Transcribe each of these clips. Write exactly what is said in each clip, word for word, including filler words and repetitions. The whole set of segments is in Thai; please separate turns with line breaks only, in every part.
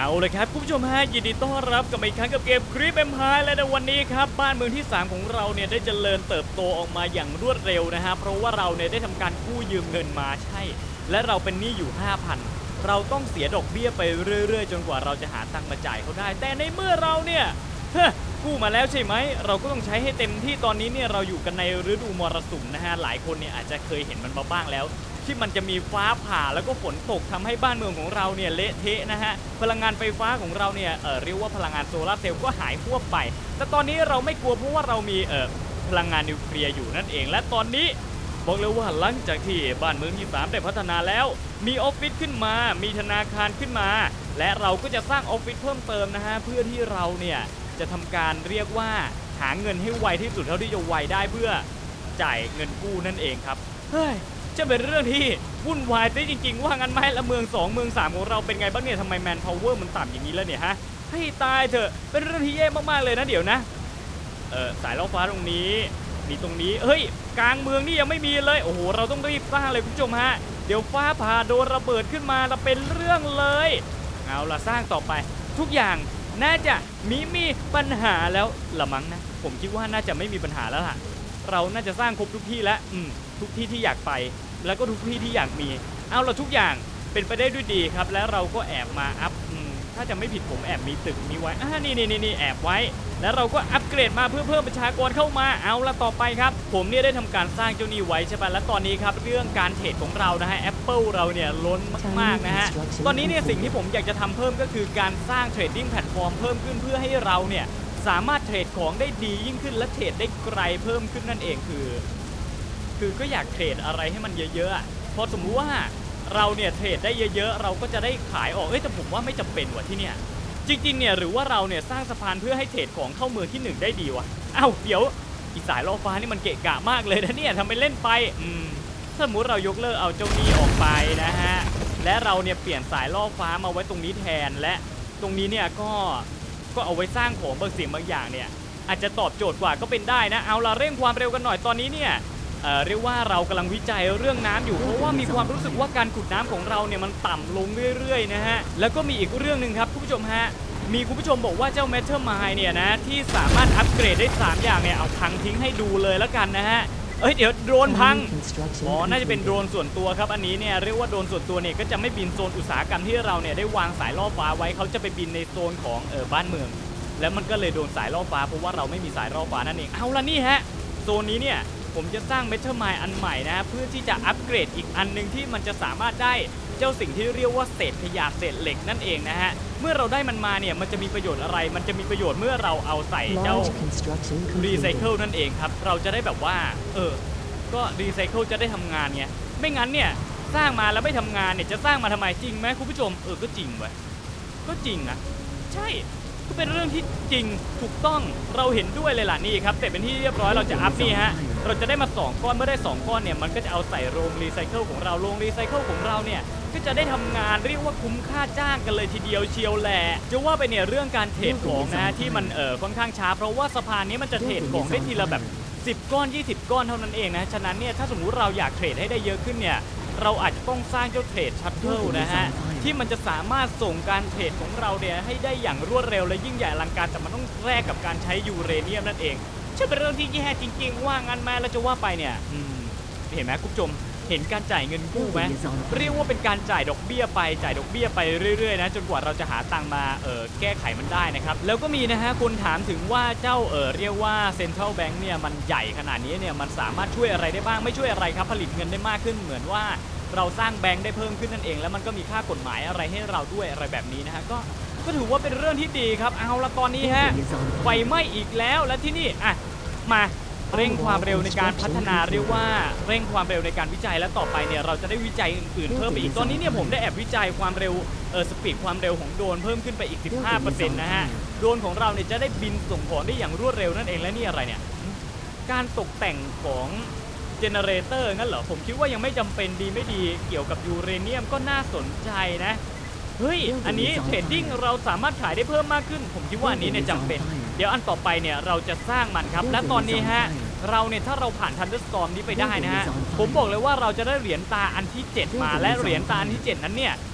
เอาเลยครับคุณผู้ชมฮะยินดีต้อนรับกับอีกครั้งกับเกมคริปเอ็มพายและในวันนี้ครับบ้านเมืองที่สามของเราเนี่ยได้เจริญเติบโตออกมาอย่างรวดเร็วนะฮะเพราะว่าเราเนี่ยได้ทำการกู้ยืมเงินมาใช่และเราเป็นหนี้อยู่ ห้าพัน เราต้องเสียดอกเบี้ยไปเรื่อยๆจนกว่าเราจะหาตังค์มาจ่ายเขาได้แต่ในเมื่อเราเนี่ยกู้มาแล้วใช่ไหมเราก็ต้องใช้ให้เต็มที่ตอนนี้เนี่ยเราอยู่กันในฤดูมรสุมนะฮะหลายคนเนี่ยอาจจะเคยเห็นมันมาบ้างแล้วที่มันจะมีฟ้าผ่าแล้วก็ฝนตกทำให้บ้านเมืองของเราเนี่ยเละเทะนะฮะพลังงานไฟฟ้าของเราเนี่ยเออเรียกว่าพลังงานโซลาร์เซลล์ก็หายควบไปแต่ตอนนี้เราไม่กลัวเพราะว่าเรามีเออพลังงานนิวเคลียร์อยู่นั่นเองและตอนนี้บอกเลยว่าหลังจากที่บ้านเมืองที่สามได้พัฒนาแล้วมีออฟฟิศขึ้นมามีธนาคารขึ้นมาและเราก็จะสร้างออฟฟิศเพิ่มเติมนะฮะเพื่อที่เราเนี่ยจะทำการเรียกว่าหาเงินให้ไวที่สุดเท่าที่จะไวได้เพื่อจ่ายเงินกู้นั่นเองครับเฮ้ยจะเป็นเรื่องที่วุ่นวายซะจริงๆว่างั้นไหมละเมืองสองเมืองสามของเราเป็นไงบ้างเนี่ยทำไมแมนพาวเวอร์มันต่ำอย่างนี้แล้วเนี่ยฮะให้ตายเถอะเป็นเรื่องที่แย่มากๆเลยนะเดี๋ยวนะเออสายล่อฟ้าตรงนี้มีตรงนี้เฮ้ยกลางเมืองนี่ยังไม่มีเลยโอ้โหเราต้องรีบสร้างเลยคุณผู้ชมฮะเดี๋ยวฟ้าผ่าโดนระเบิดขึ้นมาจะเป็นเรื่องเลยเอาล่ะสร้างต่อไปทุกอย่างน่าจะมีมีปัญหาแล้วละมั้งนะผมคิดว่าน่าจะไม่มีปัญหาแล้วล่ะเราน่าจะสร้างครบทุกที่แล้วอืมทุกที่ที่อยากไปแล้วก็ทุกที่ที่อยากมีเอาละทุกอย่างเป็นไปได้ด้วยดีครับแล้วเราก็แอบมาอัพอืมถ้าจะไม่ผิดผมแอบมีตึกนี้ไว้อ่านี่นี่นี่แอบไว้แล้วเราก็อัปเกรดมาเพื่อเพิ่มประชากรเข้ามาเอาละต่อไปครับผมเนี่ยได้ทำการสร้างเจ้านี่ไว้ใช่ป่ะและตอนนี้ครับเรื่องการเทรดของเรานะฮะ Apple เราเนี่ยล้นมากๆนะฮะตอนนี้เนี่ยสิ่งที่ผมอยากจะทำเพิ่มก็คือการสร้างเทรดดิ้งแพลตฟอร์มเพิ่มขึ้นเพื่อให้เราเนี่ยสามารถเทรดของได้ดียิ่งขึ้นและเทรดได้ไกลเพิ่มขึ้นนั่นเองคือคือก็อยากเทรดอะไรให้มันเยอะๆพอสมมุติว่าเราเนี่ยเทรดได้เยอะๆเราก็จะได้ขายออกเอ้ยแต่ผมว่าไม่จำเป็นว่ะที่เนี่ยจริงๆเนี่ยหรือว่าเราเนี่ยสร้างสะพานเพื่อให้เทรดของเข้าเมืองที่หนึ่งได้ดีวะอ้าวเดี๋ยวอีสายล่อฟ้านี่มันเกะกะมากเลยนะเนี่ยทำไปเล่นไปอืมสมมุติเรายกเลิกเอาเจ้านี้ออกไปนะฮะและเราเนี่ยเปลี่ยนสายล่อฟ้ามาไว้ตรงนี้แทนและตรงนี้เนี่ยก็ก็เอาไว้สร้างของบางสิ่งบางอย่างเนี่ยอาจจะตอบโจทย์กว่าก็เป็นได้นะเอาละเร่งความเร็วกันหน่อยตอนนี้เนี่ยเอ่อเรียกว่าเรากำลังวิจัยเรื่องน้ำอยู่เพราะว่ามีความรู้สึกว่าการขุดน้ำของเราเนี่ยมันต่ำลงเรื่อยๆนะฮะแล้วก็มีอีกเรื่องหนึ่งครับคุณผู้ชมฮะมีคุณผู้ชมบอกว่าเจ้า Metal Mine เนี่ยนะที่สามารถอัปเกรดได้สามอย่างเนี่ยเอาพังทิ้งให้ดูเลยแล้วกันนะฮะเอ้ยเดี๋ยวโดรนพังอ๋อน่าจะเป็นโดรนส่วนตัวครับอันนี้เนี่ยเรียกว่าโดรนส่วนตัวเนี่ยก็จะไม่บินโซนอุตสาหกรรมที่เราเนี่ยได้วางสายล่อฟ้าไว้เขาจะไปบินในโซนของเออบ้านเมืองแล้วมันก็เลยโดนสายล่อฟ้าเพราะว่าเราไม่มีสายล่อฟ้านั่นเองเอาละนี่ฮะโซนนี้เนี่ยผมจะสร้าง Metal Mine อันใหม่นะเพื่อที่จะอัปเกรดอีกอันนึงที่มันจะสามารถได้เจ้าสิ่งที่เรียกว่าเศษขยะเศษเหล็กนั่นเองนะฮะเมื่อเราได้มันมาเนี่ยมันจะมีประโยชน์อะไรมันจะมีประโยชน์เมื่อเราเอาใส่เจ้ารีไซเคิลนั่นเองครับเราจะได้แบบว่าเออก็รีไซเคิลจะได้ทำงานไงไม่งั้นเนี่ยสร้างมาแล้วไม่ทำงานเนี่ยจะสร้างมาทำไมจริงไหมคุณผู้ชมเออก็จริงเว้ยก็จริงนะใช่ก็เป็นเรื่องที่จริงถูกต้องเราเห็นด้วยเลยล่ะนี่ครับเสร็จเป็นที่เรียบร้อยเราจะอัพนี่ฮะเราจะได้มาสองก้อนเมื่อได้สองก้อนเนี่ยมันก็จะเอาใส่โรงรีไซเคิลของเราโรงรีไซเคิลของเราเนี่ยก็จะได้ทำงานเรียกว่าคุ้มค่าจ้างกันเลยทีเดียวเชียวแหละจะว่าไปเนี่ยเรื่องการเทรดของนะที่มันเออค่อนข้างช้าเพราะว่าสะพานนี้มันจะเทรดของได้ทีละแบบสิบก้อนยี่สิบก้อนเท่านั้นเองนะฉะนั้นเนี่ยถ้าสมมุติเราอยากเทรดให้ได้เยอะขึ้นเนี่ยเราอาจจะต้องสร้างเจ้าเทรดชัตเทิลนะฮะที่มันจะสามารถส่งการเทรดของเราเนี่ยให้ได้อย่างรวดเร็วและยิ่งใหญ่อลังการแต่มันต้องแลกกับการใช้ยูเรเนียมนั่นเองใช่เป็นเรื่องที่แย่จริงๆว่างั้นแม่เราจะว่าไปเนี่ยเห็นไหมคุณผู้ชมเห็นการจ่ายเงินกู้ไหมเรียกว่าเป็นการจ่ายดอกเบี้ยไปจ่ายดอกเบี้ยไปเรื่อยๆนะจนกว่าเราจะหาตังค์มาเออแก้ไขมันได้นะครับแล้วก็มีนะฮะคนถามถึงว่าเจ้าเออเรียกว่าเซ็นทรัลแบงค์เนี่ยมันใหญ่ขนาดนี้เนี่ยมันสามารถช่วยอะไรได้บ้างไม่ช่วยอะไรครับผลิตเงินได้มากขึ้นเหมือนว่าเราสร้างแบงค์ได้เพิ่มขึ้นนั่นเองแล้วมันก็มีค่ากฎหมายอะไรให้เราด้วยอะไรแบบนี้นะฮะก็ก็ถือว่าเป็นเรื่องที่ดีครับเอาละตอนนี้ฮะไฟไหม้อีกแล้วและที่นี่อ่ะมาเร่งความเร็วในการพัฒนาเรียกว่าเร่งความเร็วในการวิจัยและต่อไปเนี่ยเราจะได้วิจัยอื่นๆเพิ่มไปอีกตอนนี้เนี่ยผมได้แอบวิจัยความเร็วเออสปีดความเร็วของโดรนเพิ่มขึ้นไปอีก สิบห้าเปอร์เซ็นต์ นะฮะโดรนของเราเนี่ยจะได้บินส่งของได้อย่างรวดเร็วนั่นเองและนี่อะไรเนี่ยการตกแต่งของเจเนเรเตอร์งั้นเหรอผมคิดว่ายังไม่จำเป็นดีไม่ดีเกี่ยวกับยูเรเนียมก็น่าสนใจนะเฮ้ยอันนี้เทรดดิ้งเราสามารถขายได้เพิ่มมากขึ้นผมคิดว่าอันนี้เนี่ยจำเป็นเดี๋ยวอันต่อไปเนี่ยเราจะสร้างมันครับและตอนนี้ฮะเราเนี่ยถ้าเราผ่านทันเดอร์สตอร์มนี้ไปได้นะฮะผมบอกเลยว่าเราจะได้เหรียญตาอันที่เจ็ดมาและเหรียญตาอันที่เจ็ดนั้นเนี่ย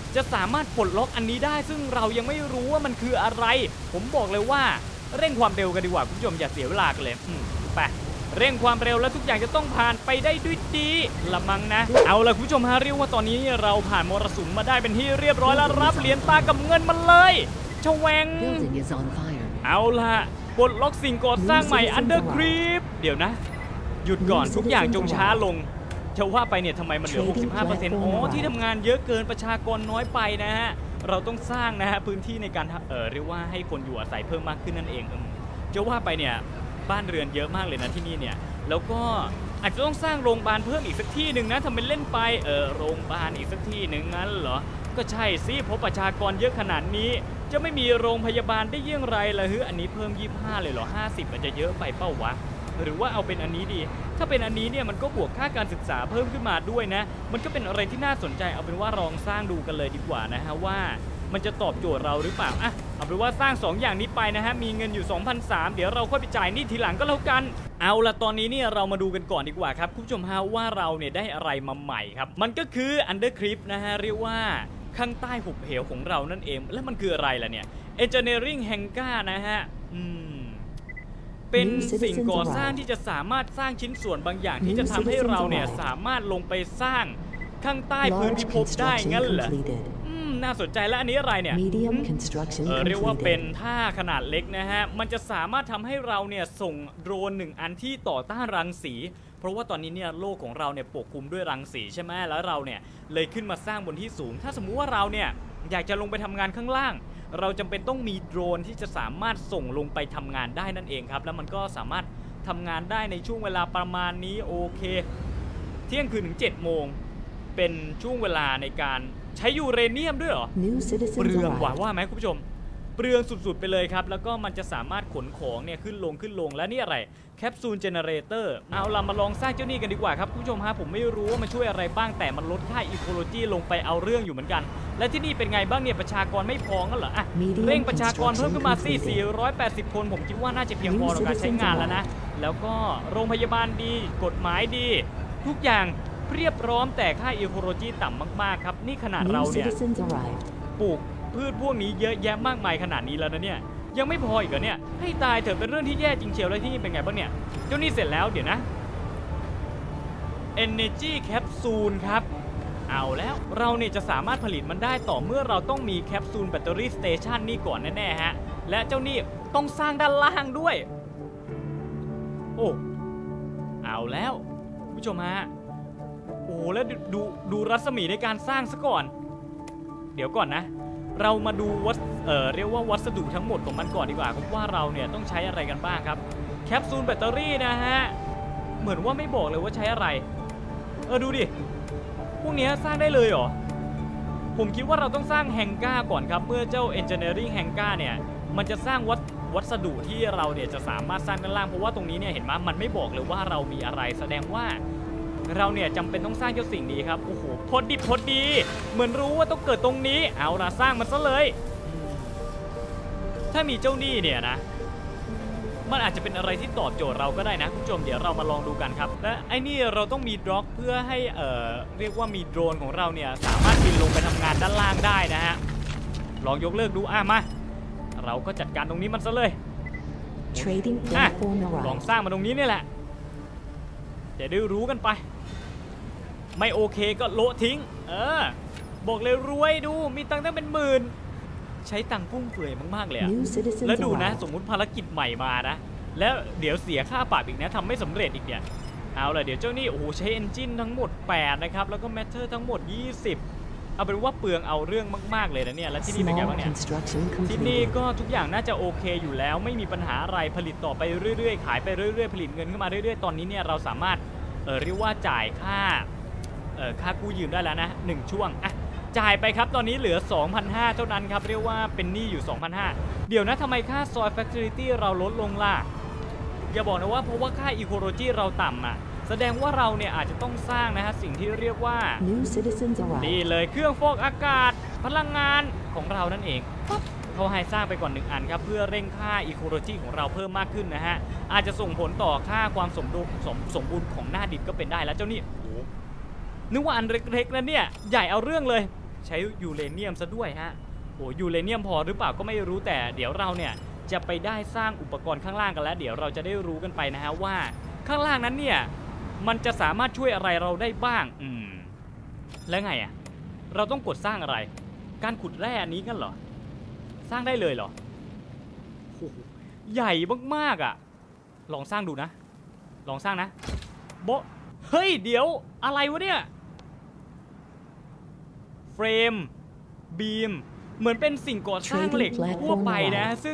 จะสามารถปลดล็อกอันนี้ได้ซึ่งเรายังไม่รู้ว่ามันคืออะไรผมบอกเลยว่าเร่งความเร็วกันดีกว่าคุณผู้ชมอย่าเสียเวลากันเลยไปเร่งความเร็วแล้วทุกอย่างจะต้องผ่านไปได้ด้วยดีละมังนะเอาละคุณผู้ชมฮะเรียกว่าตอนนี้เราผ่านมรสุมมาได้เป็นที่เรียบร้อยแล้วรับเหรียญตากับเงินมาเลยชวงเอาละปลดล็อกสิ่งก่อสร้างใหม่ Undercreep เดี๋ยวนะหยุดก่อนทุกอย่างจงช้าลงจะว่าไปเนี่ยทำไมมันเหลือ หกสิบห้าเปอร์เซ็นต์ อ๋อที่ทำงานเยอะเกินประชากรน้อยไปนะฮะเราต้องสร้างนะฮะพื้นที่ในการเออเรียกว่าให้คนอยู่อาศัยเพิ่มมากขึ้นนั่นเองจะว่าไปเนี่ยบ้านเรือนเยอะมากเลยนะที่นี่เนี่ยแล้วก็อาจจะต้องสร้างโรงพยาบาลเพิ่มอีกสักที่หนึ่งนะทำเป็นเล่นไปเออโรงพยาบาลอีกสักที่หนึ่งงั้นเหรอก็ใช่สิเพราะประชากรเยอะขนาดนี้จะไม่มีโรงพยาบาลได้เยี่ยงไรล่ะฮึอันนี้เพิ่มยี่สิบห้าเลยเหรอห้าสิบมันจะเยอะไปเป้าวะหรือว่าเอาเป็นอันนี้ดีถ้าเป็นอันนี้เนี่ยมันก็บวกค่าการศึกษาเพิ่มขึ้นมาด้วยนะมันก็เป็นอะไรที่น่าสนใจเอาเป็นว่าลองสร้างดูกันเลยดีกว่านะฮะว่ามันจะตอบโจทย์เราหรือเปล่าอ่ะเอาเป็นว่าสร้างสองอย่างนี้ไปนะฮะมีเงินอยู่ สองพันสามร้อย เดี๋ยวเราค่อยไปจ่ายหนี้ทีหลังก็แล้วกันเอาละตอนนี้เนี่ยเรามาดูกันก่อนดีกว่าครับคุณผู้ชมฮะว่าเราเนี่ยได้อะไรมาใหม่ครับมันก็คือ Undercreep นะฮะเรียกว่าข้างใต้หุบเหวของเรานั่นเองแล้วมันคืออะไรล่ะเนี่ย Engineering Hangar นะฮะอืมเป็นสิ่งก่อสร้างที่จะสามารถสร้างชิ้นส่วนบางอย่างที่จะทำให้เราเนี่ยสามารถลงไปสร้างข้างใต้พื้นพิภพได้งั้นเหรอน่าสนใจและอันนี้อะไรเนี่ยเออเรียกว่าเป็นท่าขนาดเล็กนะฮะมันจะสามารถทำให้เราเนี่ยส่งโดรนหนึ่งอันที่ต่อต้านรังสีเพราะว่าตอนนี้เนี่ยโลกของเราเนี่ยปกคลุมด้วยรังสีใช่ไหมแล้วเราเนี่ยเลยขึ้นมาสร้างบนที่สูงถ้าสมมุติว่าเราเนี่ยอยากจะลงไปทำงานข้างล่างเราจำเป็นต้องมีโดรนที่จะสามารถส่งลงไปทำงานได้นั่นเองครับแล้วมันก็สามารถทำงานได้ในช่วงเวลาประมาณนี้โอเคเที่ยงคืนถึงเจ็ดโมงเป็นช่วงเวลาในการใช้ยูเรเนียมด้วยเหรอเปลืองว่าว่าไหมคุณผู้ชมเปลืองสุดๆไปเลยครับแล้วก็มันจะสามารถขนของเนี่ยขึ้นลงขึ้นลงและนี่อะไรแคปซูลเจเนเรเตอร์เอาเรามาลองสร้างเจ้านี่กันดีกว่าครับคุณผู้ชมฮะผมไม่รู้ว่ามันช่วยอะไรบ้างแต่มันลดค่าอีโคโลจีลงไปเอาเรื่องอยู่เหมือนกันและที่นี่เป็นไงบ้างเนี่ยประชากรไม่พองั้นเหรออ่ะเร่งประชากรเพิ่มขึ้นมาสี่ สี่ร้อยแปดสิบคนผมคิดว่าน่าจะเพียงพอต่อการใช้งานแล้วนะแล้วก็โรงพยาบาลดีกฎหมายดีทุกอย่างเรียบพร้อมแต่ค่าอีโคโลจีต่ำมากๆครับนี่ขนาดเราเนี่ยปลูกพืชพวกนี้เยอะแยะมากมายขนาดนี้แล้วนะเนี่ยยังไม่พออีกเหรอเนี่ยให้ตายเถอะเป็นเรื่องที่แย่จริงเชียวเลยที่นี่เป็นไงบ้างเนี่ยเจ้านี่เสร็จแล้วเดี๋ยวนะ Energy Capsule ครับเอาแล้วเราเนี่ยจะสามารถผลิตมันได้ต่อเมื่อเราต้องมีแคปซูลแบตเตอรี่สเตชันนี่ก่อนแน่ๆฮะและเจ้านี่ต้องสร้างด้านล่างด้วยโอ้เอาแล้วผู้ชมฮะโอ้แล้วดูดูดูรัศมีในการสร้างซะก่อนเดี๋ยวก่อนนะเรามาดูวัสเอ่อเรียกว่าวัสดุทั้งหมดของมันก่อนดีกว่าครับว่าเราเนี่ยต้องใช้อะไรกันบ้างครับแคปซูลแบตเตอรี่นะฮะเหมือนว่าไม่บอกเลยว่าใช้อะไรเออดูดิพวกนี้สร้างได้เลยเหรอผมคิดว่าเราต้องสร้างแฮงก้าก่อนครับเมื่อเจ้า Engineering Hangar เนี่ยมันจะสร้างวัสวัสดุที่เราเนี่ยจะสามารถสร้างด้านล่างเพราะว่าตรงนี้เนี่ยเห็นไหมมันไม่บอกเลยว่าเรามีอะไรแสดงว่าเราเนี่ยจำเป็นต้องสร้างเจ้าสิ่งนี้ครับโอ้โหพอดีพอดีเหมือนรู้ว่าต้องเกิดตรงนี้เอาล่ะสร้างมันซะเลยถ้ามีเจ้านี่เนี่ยนะมันอาจจะเป็นอะไรที่ตอบโจทย์เราก็ได้นะคุณผู้ชมเดี๋ยวเรามาลองดูกันครับและไอ้นี่เราต้องมีดร็อกเพื่อให้เอ่อเรียกว่ามีโดรนของเราเนี่ยสามารถบินลงไปทำงานด้านล่างได้นะฮะลองยกเลิกดูอ่ะมาเราก็จัดการตรงนี้มันซะเลยอ่ะลองสร้างมาตรงนี้นี่แหละจะได้รู้กันไปไม่โอเคก็โละทิ้งเออบอกเลยรวยดูมีตังค์ตั้งเป็นหมื่นใช้ตังค์ฟุ่มเฟือยมากๆเลยอะแล้วดูนะสมมุติภารกิจใหม่มานะแล้วเดี๋ยวเสียค่าปรับอีกนะทำไม่สำเร็จอีกเนี่ยเอาล่ะเดี๋ยวเจ้านี่โอ้โหใช้เอนจินทั้งหมดแปดนะครับแล้วก็แมทเทอร์ทั้งหมดยี่สิบเอาเป็นว่าเปลืองเอาเรื่องมากๆเลยนะเนี่ยแล้วที่นี่เป็นไงบ้างเนี่ยที่นี่ก็ทุกอย่างน่าจะโอเคอยู่แล้วไม่มีปัญหาอะไรผลิตต่อไปเรื่อยๆขายไปเรื่อยๆผลิตเงินขึ้นมาเรื่อยๆตอนนี้เนี่ยเราสามารถเออเรียกว่าจ่ายค่าเออค่ากู้ยืมได้แล้วนะหนึ่งช่วงอ่ะจ่ายไปครับตอนนี้เหลือ สองพันห้าร้อย เท่านั้นครับเรียกว่าเป็นหนี้อยู่ สองพันห้าร้อย เดี๋ยวนะทำไมค่าซอยแฟคทอรี่เราลดลงล่ะอย่าบอกนะว่าเพราะว่าค่าอีโคโลจีเราต่ำอ่ะแสดงว่าเราเนี่ยอาจจะต้องสร้างนะฮะสิ่งที่เรียกว่านี่เลยเครื่องฟอกอากาศพลังงานของเรานั่นเองเขาให้สร้างไปก่อนหนึ่งอันครับเพื่อเร่งค่าอีโคโลจีของเราเพิ่มมากขึ้นนะฮะอาจจะส่งผลต่อค่าความสมดุลสมสมบูรณ์ของหน้าดินก็เป็นได้แล้วเจ้านี่โอ้นึกว่าอันเล็กๆนะเนี่ยใหญ่เอาเรื่องเลยใช้ยูเรเนียมซะด้วยฮะโอ้ยูเรเนียมพอหรือเปล่าก็ไม่รู้แต่เดี๋ยวเราเนี่ยจะไปได้สร้างอุปกรณ์ข้างล่างกันแล้วเดี๋ยวเราจะได้รู้กันไปนะฮะว่าข้างล่างนั้นเนี่ยมันจะสามารถช่วยอะไรเราได้บ้างอืมแล้วไงอ่ะเราต้องกดสร้างอะไรการขุดแร่อันนี้กันเหรอสร้างได้เลยเหรอโอ้โหใหญ่มากๆอ่ะลองสร้างดูนะลองสร้างนะโบเฮ้ยเดี๋ยวอะไรวะเนี่ยเฟรมบีมเหมือนเป็นสิ่งก่อสร้างเหล็กทั่วไปนะซึ่ง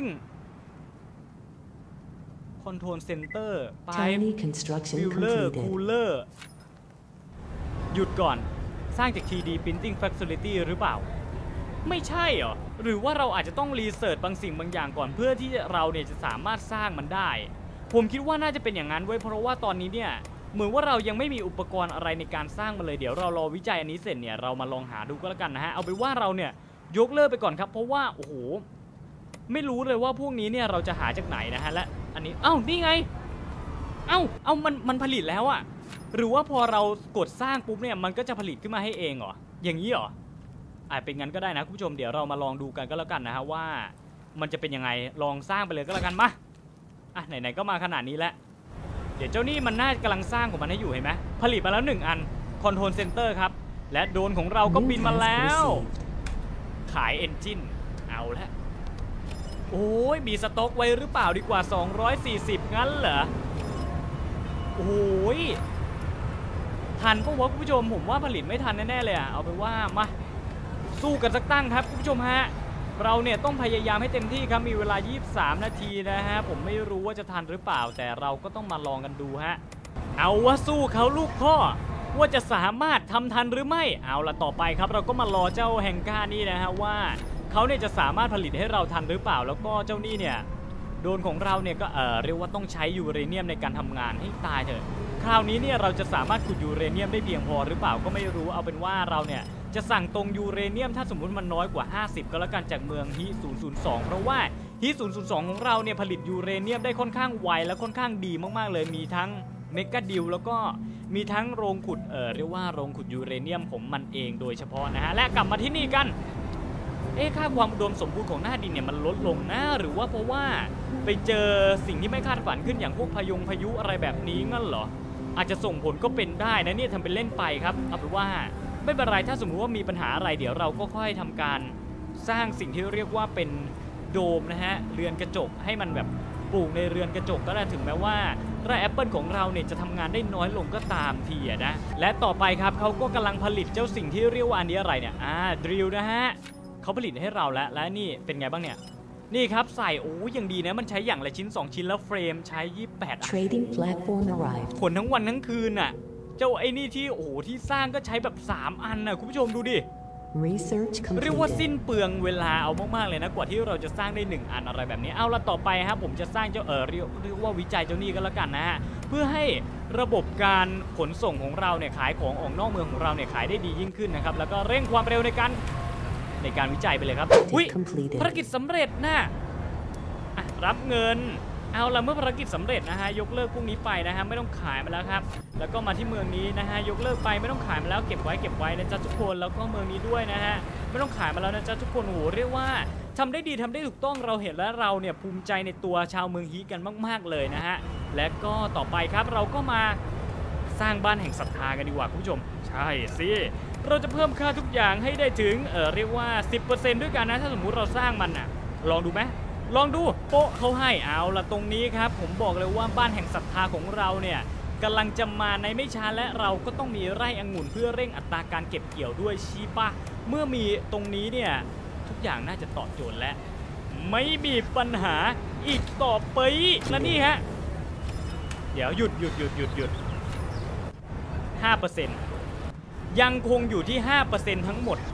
คอนโทรลเซ็นเตอร์ไพป์ฟิลเลอร์คูลเลอร์หยุดก่อนสร้างจาก ที ดี Printing Facility หรือเปล่าไม่ใช่เหรอหรือว่าเราอาจจะต้องรีเสิร์ชบางสิ่งบางอย่างก่อนเพื่อที่เราเนี่ยจะสามารถสร้างมันได้ผมคิดว่าน่าจะเป็นอย่างนั้นเว้ยเพราะว่าตอนนี้เนี่ยเหมือนว่าเรายังไม่มีอุปกรณ์อะไรในการสร้างมันเลยเดี๋ยวเรารอวิจัยอันนี้เสร็จเนี่ยเรามาลองหาดูก็แล้วกันนะฮะเอาเป็นว่าเราเนี่ยยกเลิกไปก่อนครับเพราะว่าโอ้โหไม่รู้เลยว่าพวกนี้เนี่ยเราจะหาจากไหนนะฮะและอันนี้เอ้านี่ไงเอ้าเอ้ามันมันผลิตแล้วอะหรือว่าพอเรากดสร้างปุ๊บเนี่ยมันก็จะผลิตขึ้นมาให้เองเหรออย่างนี้เหรออาจเป็นงั้นก็ได้นะคุณผู้ชมเดี๋ยวเรามาลองดูกันก็แล้วกันนะฮะว่ามันจะเป็นยังไงลองสร้างไปเลยก็แล้วกันมาอ่ะไหนๆก็มาขนาดนี้แล้วเดี๋ยวเจ้านี่มันน่ากำลังสร้างของมันให้อยู่เห็นไหมผลิตมาแล้วหนึ่งอันคอนโทรลเซ็นเตอร์ครับและโดรนของเราก็บินมาแล้วขายเอนจินเอาละโอ้ยมีสต็อกไว้หรือเปล่าดีกว่าสองร้อยสี่สิบงั้นเหรอโอ้ยทันปะวะคุณผู้ชมผมว่าผลิตไม่ทันแน่ๆเลยอ่ะเอาไปว่ามาสู้กันสักตั้งครับคุณผู้ชมฮะเราเนี่ยต้องพยายามให้เต็มที่ครับมีเวลายี่สิบสามนาทีนะฮะผมไม่รู้ว่าจะทันหรือเปล่าแต่เราก็ต้องมาลองกันดูฮะเอาว่าสู้เขาลูกพ่อว่าจะสามารถทำทันหรือไม่เอาละต่อไปครับเราก็มารอเจ้าแฮงก้านี่นะฮะว่าเขาเนี่ยจะสามารถผลิตให้เราทันหรือเปล่าแล้วก็เจ้านี่เนี่ยโดรนของเราเนี่ยก็เออเรียกว่าต้องใช้ยูเรเนียมในการทำงานให้ตายเถอะคราวนี้เนี่ยเราจะสามารถขุดยูเรเนียมได้เพียงพอหรือเปล่าก็ไม่รู้เอาเป็นว่าเราเนี่ยจะสั่งตรงยูเรเนียมถ้าสมมุติมันน้อยกว่าห้าสิบก็แล้วกันจากเมืองฮิ ศูนย์ ศูนย์ สองเพราะว่าฮิ ศูนย์ ศูนย์ สองของเราเนี่ยผลิตยูเรเนียมได้ค่อนข้างไวและค่อนข้างดีมากๆเลยมีทั้งเมกะดิลแล้วก็มีทั้งโรงขุดเออเรียกว่าโรงขุดยูเรเนียมของมันเองโดยเฉพาะนะฮะและกลับมาที่นี่กันเอ๊ะค่าความอุดมสมบูรณ์ของหน้าดินเนี่ยมันลดลงนะหรือว่าเพราะว่าไปเจอสิ่งที่ไม่คาดฝันขึ้นอย่างพวกพายุพายุอะไรแบบนี้งั้นเหรออาจจะส่งผลก็เป็นได้นะเนี่ยทำเป็นเล่นไปครับเอาเป็นว่าไม่เป็นไรถ้าสมมุติว่ามีปัญหาอะไรเดี๋ยวเราก็ค่อยทำการสร้างสิ่งที่เรียกว่าเป็นโดมนะฮะเรือนกระจกให้มันแบบปลูกในเรือนกระจกก็ได้ถึงแม้ว่าไร่แอปเปิลของเราเนี่ยจะทำงานได้น้อยลงก็ตามทีนะและต่อไปครับเขาก็กำลังผลิตเจ้าสิ่งที่เรียกว่าอันนี้อะไรเนี่ยอ่าดริลนะฮะเขาผลิตให้เราแล้วและนี่เป็นไงบ้างเนี่ยนี่ครับใส่โอ้ยยังดีนะมันใช้อย่างละชิ้นสองชิ้นแล้วเฟรมใช้ยี่สิบแปด
Trading platform arrived
ขนทั้งวันทั้งคืนน่ะเจ้าไอ้นี่ที่โอ้โหที่สร้างก็ใช้แบบสามอันน่ะคุณผู้ชมดูดิ
Research completed
เรียกว่าสิ้นเปลืองเวลาเอามากๆเลยนะกว่าที่เราจะสร้างได้หนึ่งอันอะไรแบบนี้เอาละต่อไปครับผมจะสร้างเจ้าเออเรียกเรียกว่าวิจัยเจ้านี่ก็แล้วกันนะฮะเพื่อให้ระบบการขนส่งของเราเนี่ยขายของออกนอกเมืองของเราเนี่ยขายได้ดียิ่งขึ้นนะครับแล้วก็เร่งความเร็วในการในการวิจัยไปเลยครับอุ้ยภารกิจสำเร็จนะรับเงินเอาละเมื่อภารกิจสำเร็จนะฮะยกเลิกพวกนี้ไปนะฮะไม่ต้องขายมาแล้วครับแล้วก็มาที่เมืองนี้นะฮะยกเลิกไปไม่ต้องขายมาแล้วเก็บไว้เก็บไว้นะจ๊ะทุกคนแล้วก็เมืองนี้ด้วยนะฮะไม่ต้องขายมาแล้วนะจ๊ะทุกคนโอ้โหเรียกว่าทำได้ดีทำได้ถูกต้องเราเห็นแล้วเราเนี่ยภูมิใจในตัวชาวเมืองฮีกันมากๆเลยนะฮะและก็ต่อไปครับเราก็มาสร้างบ้านแห่งศรัทธากันดีกว่าคุณผู้ชมใช่สิเราจะเพิ่มค่าทุกอย่างให้ได้ถึงเออเรียกว่า สิบเปอร์เซ็นต์ ด้วยกันนะถ้าสมมุติเราสร้างมันอ่ะลองดูไหมลองดูโป๊ะเขาให้เอาละตรงนี้ครับผมบอกเลยว่าบ้านแห่งศรัทธาของเราเนี่ยกำลังจะมาในไม่ช้าและเราก็ต้องมีไร่องุ่นเพื่อเร่งอัตราการเก็บเกี่ยวด้วยชีปะเมื่อมีตรงนี้เนี่ยทุกอย่างน่าจะตอบโจทย์และไม่มีปัญหาอีกต่อไปและนี่ฮะเดี๋ยวหยุดหยุดหยุดหยุดหยุด ห้าเปอร์เซ็นต์ ยังคงอยู่ที่ ห้าเปอร์เซ็นต์ ทั้งหมด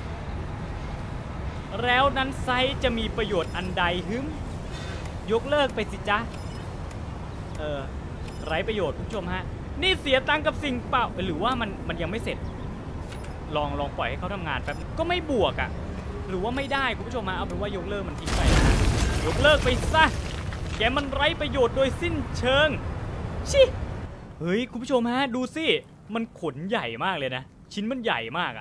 แล้วนั้นไซต์จะมีประโยชน์อันใดฮึมยกเลิกไปสิจ๊ะเออไร้ประโยชน์คุณผู้ชมฮะนี่เสียตังค์กับสิ่งเปล่าหรือว่ามันมันยังไม่เสร็จลองลองปล่อยให้เขาทำงานแป๊บก็ไม่บวกอ่ะหรือว่าไม่ได้คุณผู้ชมฮะเอาเป็นว่ายกเลิกมันทิ้งไปนะยกเลิกไปซะแกมันไร้ประโยชน์โดยสิ้นเชิงชิเฮ้ยคุณผู้ชมฮะดูสิมันขนใหญ่มากเลยนะชิ้นมันใหญ่มากอ่ะ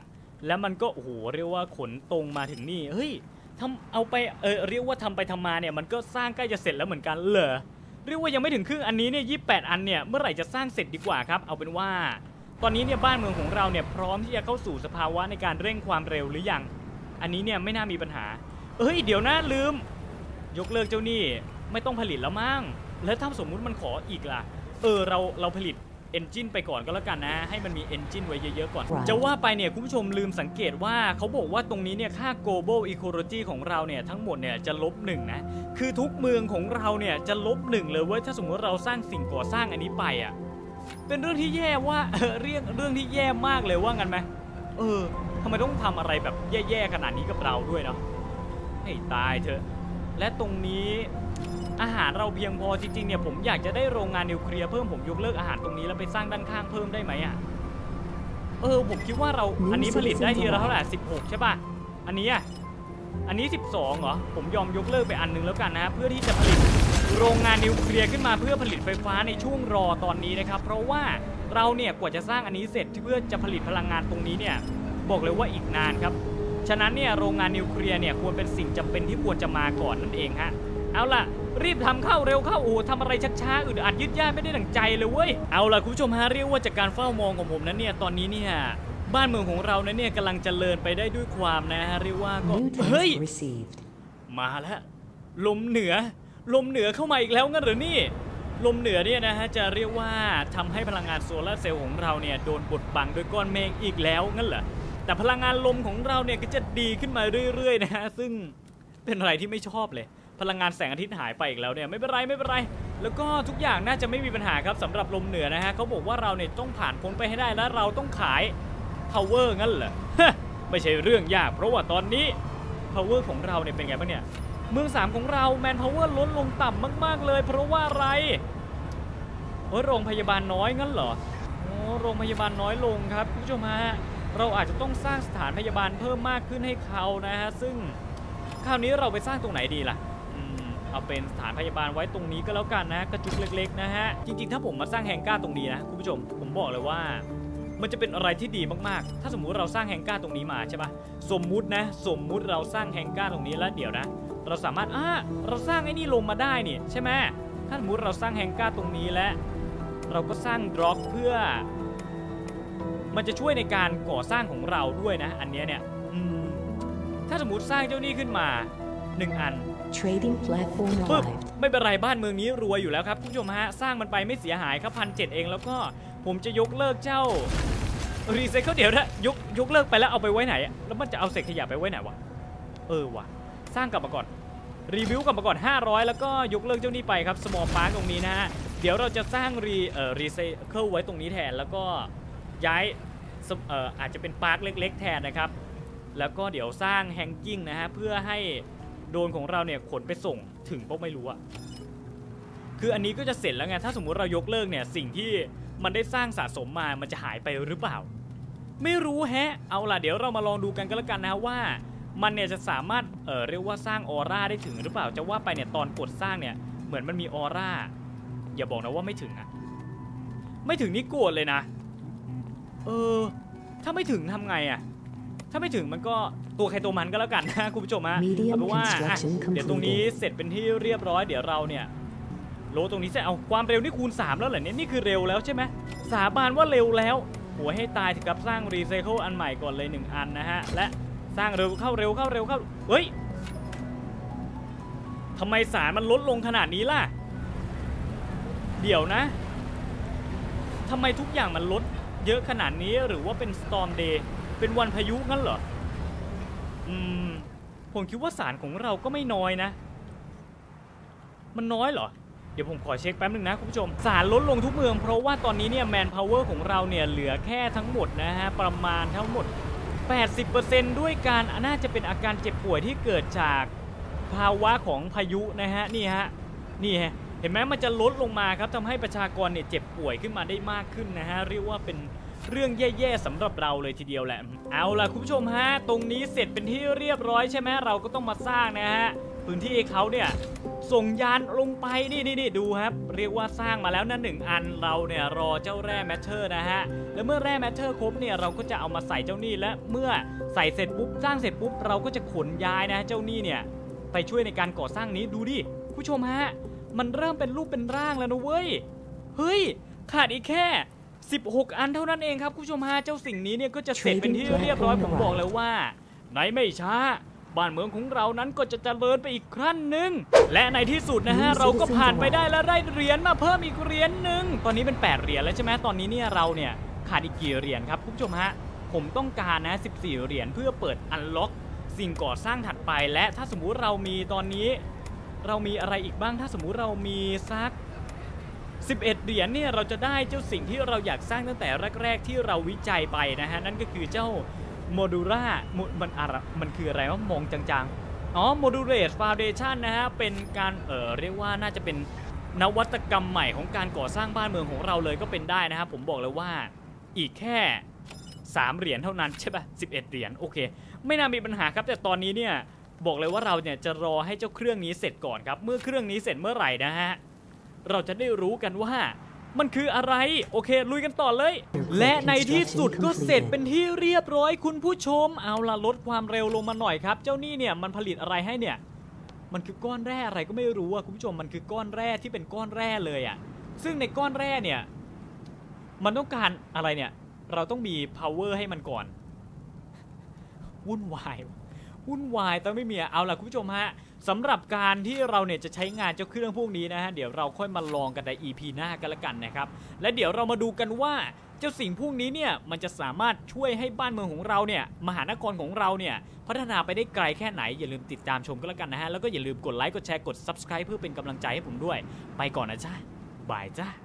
แล้วมันก็โอ้โหเรียกว่าขนตรงมาถึงนี่เฮ้ยทำเอาไปเออเรียกว่าทำไปทำมาเนี่ยมันก็สร้างใกล้จะเสร็จแล้วเหมือนกันเหรอเรียกว่ายังไม่ถึงครึ่งอันนี้เนี่ยยี่สิบแปดอันเนี่ยเมื่อไหร่จะสร้างเสร็จดีกว่าครับเอาเป็นว่าตอนนี้เนี่ยบ้านเมืองของเราเนี่ยพร้อมที่จะเข้าสู่สภาวะในการเร่งความเร็วหรือยังอันนี้เนี่ยไม่น่ามีปัญหาเอ้ยเดี๋ยวนะลืมยกเลิกเจ้านี่ไม่ต้องผลิตแล้วมั้งแล้วถ้าสมมุติมันขออีกล่ะเออเราเราผลิตเอนจินไปก่อนก็แล้วกันนะให้มันมีเอนจินไว้เยอะๆก่อนจะว่าไปเนี่ยคุณผู้ชมลืมสังเกตว่าเขาบอกว่าตรงนี้เนี่ยค่า global ecology ของเราเนี่ยทั้งหมดเนี่ยจะลบหนึ่งนะคือทุกเมืองของเราเนี่ยจะลบหนึ่งเลยเว้ยถ้าสมมติเราสร้างสิ่งก่อสร้างอันนี้ไปอ่ะเป็นเรื่องที่แย่ว่าเออเรื่องเรื่องที่แย่มากเลยว่างั้นไหมเออทำไมต้องทำอะไรแบบแย่ๆขนาดนี้กับเราด้วยเนาะให้ตายเถอะและตรงนี้อาหารเราเพียงพอจริงๆเนี่ยผมอยากจะได้โรงงานนิวเคลียร์เพิ่มผมยกเลิกอาหารตรงนี้แล้วไปสร้างด้านข้างเพิ่มได้ไหมอ่ะเออผมคิดว่าเราอันนี้ผลิตได้ทีละเท่าไหร่สิบหกใช่ป่ะอันนี้อ่ะอันนี้สิบสองเหรอผมยอมยกเลิกไปอันนึงแล้วกันนะเพื่อที่จะผลิตโรงงานนิวเคลียร์ขึ้นมาเพื่อผลิตไฟฟ้าในช่วงรอตอนนี้นะครับเพราะว่าเราเนี่ยกว่าจะสร้างอันนี้เสร็จเพื่อจะผลิตพลังงานตรงนี้เนี่ยบอกเลยว่าอีกนานครับฉะนั้นเนี่ยโรงงานนิวเคลียร์เนี่ยควรเป็นสิ่งจำเป็นที่ควรจะมาก่อนนั่นเองฮะเอาล่ะรีบทำเข้าเร็วเข้าโอ้ทำอะไรช้าๆอึดอัดยืดยาดไม่ได้ดั่งใจเลยเว้ยเอาล่ะคุณผู้ชมฮะเรียกว่าจากการเฝ้ามองของผมนั้นเนี่ยตอนนี้เนี่ยบ้านเมืองของเรานั้นเนี่ยกำลังเจริญไปได้ด้วยความนะฮะเรียกว่าก็เฮ้ยมาแล้วลมเหนือลมเหนือเข้ามาอีกแล้วงั้นหรือนี่ลมเหนือเนี่ยนะฮะจะเรียกว่าทำให้พลังงานโซลาร์เซลล์ของเราเนี่ยโดนบดบังโดยก้อนเมฆอีกแล้วงั้นเหรอแต่พลังงานลมของเราเนี่ยก็จะดีขึ้นมาเรื่อยๆนะฮะซึ่งเป็นอะไรที่ไม่ชอบเลยพลังงานแสงอาทิตย์หายไปอีกแล้วเนี่ยไม่เป็นไรไม่เป็นไรแล้วก็ทุกอย่างน่าจะไม่มีปัญหาครับสำหรับลมเหนือนะฮะเขาบอกว่าเราเนี่ยต้องผ่านพ้นไปให้ได้และเราต้องขาย power งั้นเหรอ ไม่ใช่เรื่องยากเพราะว่าตอนนี้ power ของเราเนี่ยเป็นไงบ้างเนี่ยเมืองสามของเรา man power ลดลงต่ำมากๆเลยเพราะว่าอะไรโอ้โรงพยาบาลน้อยงั้นเหรอโอ้โรงพยาบาลน้อยลงครับคุณผู้ชมฮะเราอาจจะต้องสร้างสถานพยาบาลเพิ่มมากขึ้นให้เขานะฮะซึ่งคราวนี้เราไปสร้างตรงไหนดีล่ะอืมเอาเป็นสถานพยาบาลไว้ตรงนี้ก็แล้วกันนะกระจุกเล็กๆนะฮะจริงๆถ้าผมมาสร้างแฮงก้าตรงนี้นะคุณผู้ชมผมบอกเลยว่ามันจะเป็นอะไรที่ดีมากๆถ้าสมมุติเราสร้างแฮงก้าตรงนี้มาใช่ปะสมมุตินะสมมุติเราสร้างแฮงก้าตรงนี้แล้วเดี๋ยวนะเราสามารถอ่าเราสร้างไอ้นี่ลงมาได้นี่ใช่ไหมถ้าสมมติเราสร้างแฮงก้าตรงนี้และเราก็สร้างดร็อกเพื่อมันจะช่วยในการก่อสร้างของเราด้วยนะอันนี้เนี่ยถ้าสมมติสร้างเจ้านี่ขึ้นมาหนึ่งอัน
Trading platform
ปึ๊บ
arrived
ไม่เป็นไรบ้านเมืองนี้รวยอยู่แล้วครับคุณผู้ชมฮะสร้างมันไปไม่เสียหายครับพันเจ็ดเองแล้วก็ผมจะยกเลิกเจ้ารีไซเคิลเดี๋ยวนะยกยกเลิกไปแล้วเอาไปไว้ไหนแล้วมันจะเอาเศษขยะไปไว้ไหนวะเออวะสร้างกลับมาก่อนรีวิวกลับมาก่อนห้าร้อยแล้วก็ยกเลิกเจ้านี่ไปครับ small park ตรงนี้นะฮะเดี๋ยวเราจะสร้างรีเอ่อรีไซเคิลไว้ตรงนี้แทนแล้วก็ย้ายเอ่ออาจจะเป็นพาร์คเล็กๆแทนนะครับแล้วก็เดี๋ยวสร้างแฮงกิ้งนะฮะเพื่อให้โดรนของเราเนี่ยขนไปส่งถึงก็ไม่รู้อะคืออันนี้ก็จะเสร็จแล้วไงถ้าสมมุติเรายกเลิกเนี่ยสิ่งที่มันได้สร้างสะสมมามันจะหายไปหรือเปล่าไม่รู้แฮะเอาล่ะเดี๋ยวเรามาลองดูกันก็แล้วกันนะว่ามันเนี่ยจะสามารถเออเรียกว่าสร้างออร่าได้ถึงหรือเปล่าจะว่าไปเนี่ยตอนกดสร้างเนี่ยเหมือนมันมีออร่าอย่าบอกนะว่าไม่ถึงอะไม่ถึงนี่โกรธเลยนะเออถ้าไม่ถึงทำไงอะถ้าไม่ถึงมันก็ตัวใครตัวมันก็แล้วกันนะคุณผู้ชมฮะเอาเป็นว่าเดี๋ยวตรงนี้เสร็จเป็นที่เรียบร้อยเดี๋ยวเราเนี่ยโลตรงนี้เสร็จเอาความเร็วนี่คูณสามแล้วเหรอเนี่ยนี่คือเร็วแล้วใช่ไหมสาบานว่าเร็วแล้วหัวให้ตายถึงกับสร้างรีไซเคิลอันใหม่ก่อนเลยหนึ่งอันนะฮะและสร้างเร็วเข้าเร็วเข้าเร็วเข้าเฮ้ยทำไมสารมันลดลงขนาดนี้ล่ะเดี๋ยวนะทำไมทุกอย่างมันลดเยอะขนาดนี้หรือว่าเป็น Storm Day เป็นวันพายุงั้นเหรออืมผมคิดว่าสารของเราก็ไม่น้อยนะมันน้อยเหรอเดี๋ยวผมขอเช็คแป๊บนึงนะคุณผู้ชมสารลดลงทุกเมืองเพราะว่าตอนนี้เนี่ยแมนพาวเวอร์ของเราเนี่ยเหลือแค่ทั้งหมดนะฮะประมาณทั้งหมด แปดสิบเปอร์เซ็นต์ ด้วยการน่าจะเป็นอาการเจ็บป่วยที่เกิดจากภาวะของพายุนะฮะนี่ฮะนี่ฮะเห็นไหมมันจะลดลงมาครับทำให้ประชากรเนี่ยเจ็บป่วยขึ้นมาได้มากขึ้นนะฮะเรียกว่าเป็นเรื่องแย่ๆสำหรับเราเลยทีเดียวแหละเอาล่ะคุณผู้ชมฮะตรงนี้เสร็จเป็นที่เรียบร้อยใช่ไหมเราก็ต้องมาสร้างนะฮะพื้นที่เขาเนี่ยส่งยานลงไปนี่นี่นี่ดูครับเรียกว่าสร้างมาแล้วนะหนึ่งอันเราเนี่ยรอเจ้าแร่แมทเทอร์นะฮะแล้วเมื่อแร่แมทเทอร์ครบเนี่ยเราก็จะเอามาใส่เจ้านี่และเมื่อใส่เสร็จปุ๊บสร้างเสร็จปุ๊บเราก็จะขนย้ายนะเจ้านี่เนี่ยไปช่วยในการก่อสร้างนี้ดูดิผู้ชมฮะมันเริ่มเป็นรูปเป็นร่างแล้วนะเว้ยเฮ้ยขาดอีกแค่สิบหกอันเท่านั้นเองครับผู้ชมฮะเจ้าสิ่งนี้เนี่ยก็จะเสร็จเป็นที่เรียบร้อยผมบอกเลยว่าในไม่ช้าบ้านเมืองของเรานั้นก็จะเจริญไปอีกขั้นหนึ่งและในที่สุดนะฮะเราก็ผ่านไปได้และได้เหรียญมาเพิ่มอีกเหรียญหนึ่งตอนนี้เป็นแปดเหรียญแล้วใช่ไหมตอนนี้เนี่ยเราเนี่ยขาดอีกกี่เหรียญครับคุณผู้ชมฮะผมต้องการนะสิบสี่เหรียญเพื่อเปิดอันล็อกสิ่งก่อสร้างถัดไปและถ้าสมมุติเรามีตอนนี้เรามีอะไรอีกบ้างถ้าสมมุติเรามีสักสิบเอ็ดเหรียญเนี่ยเราจะได้เจ้าสิ่งที่เราอยากสร้างตั้งแต่แรกๆที่เราวิจัยไปนะฮะนั่นก็คือเจ้าโมดูล่ามันอะไรมันคืออะไรวะมองจางๆอ๋อโมดูเลตฟาวเดชั่นนะฮะเป็นการเออเรียกว่าน่าจะเป็นนวัตกรรมใหม่ของการก่อสร้างบ้านเมืองของเราเลยก็เป็นได้นะครับผมบอกเลยว่าอีกแค่สามเหรียญเท่านั้นใช่ป่ะสิบเอ็ดเหรียญโอเคไม่น่ามีปัญหาครับแต่ตอนนี้เนี่ยบอกเลยว่าเราเนี่ยจะรอให้เจ้าเครื่องนี้เสร็จก่อนครับเมื่อเครื่องนี้เสร็จเมื่อไหร่นะฮะเราจะได้รู้กันว่ามันคืออะไรโอเคลุยกันต่อเลยและในที่สุดก็เสร็จเป็นที่เรียบร้อยคุณผู้ชมเอาล่ะลดความเร็วลงมาหน่อยครับเจ้านี่เนี่ยมันผลิตอะไรให้เนี่ยมันคือก้อนแร่อะไรก็ไม่รู้อะคุณผู้ชมมันคือก้อนแร่ที่เป็นก้อนแร่เลยอะซึ่งในก้อนแร่เนี่ยมันต้องการอะไรเนี่ยเราต้องมี power ให้มันก่อนวุ่นวายวุ่นวายแต่ไม่มีเอาล่ะคุณผู้ชมฮะสำหรับการที่เราเนี่ยจะใช้งานเจ้าเครื่องพวกนี้นะฮะเดี๋ยวเราค่อยมาลองกันใน อี พี หน้ากันละกันนะครับและเดี๋ยวเรามาดูกันว่าเจ้าสิ่งพวกนี้เนี่ยมันจะสามารถช่วยให้บ้านเมืองของเราเนี่ยมหานครของเราเนี่ยพัฒนาไปได้ไกลแค่ไหนอย่าลืมติดตามชมกันละกันนะฮะแล้วก็อย่าลืมกดไลค์กดแชร์กด ซับสไครบ์ เพื่อเป็นกำลังใจให้ผมด้วยไปก่อนนะจ๊ะบายจ้า